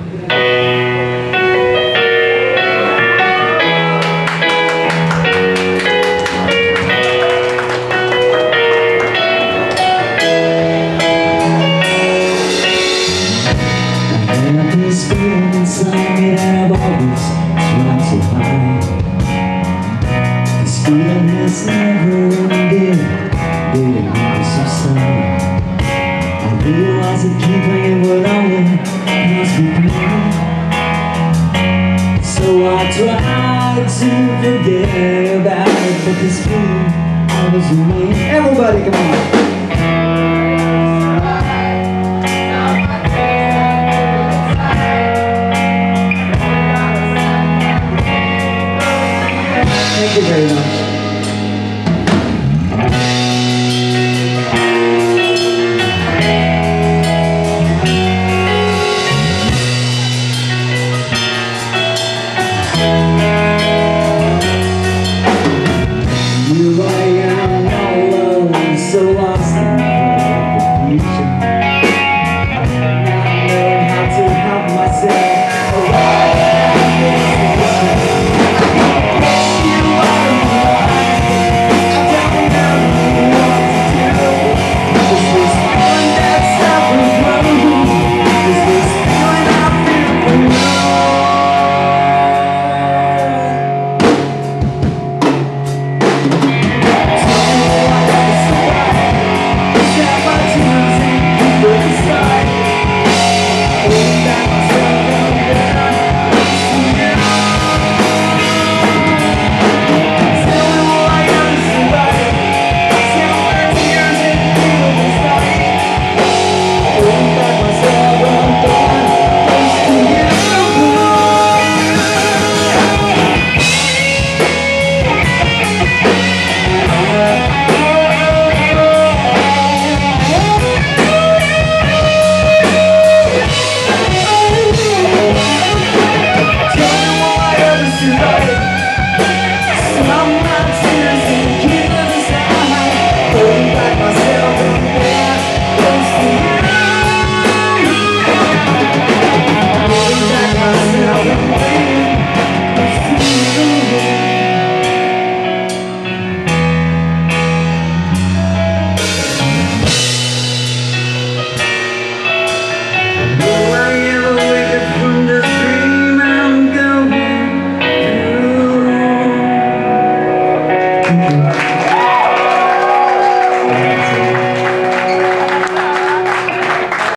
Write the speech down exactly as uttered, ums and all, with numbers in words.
This feeling inside that I've always tried to hide. This feeling has never ended, getting me some sun. I realize that keeping it would only cause me pain. So I tried to forget about it, but this feeling always remains. Everybody, come on. Thank you very much.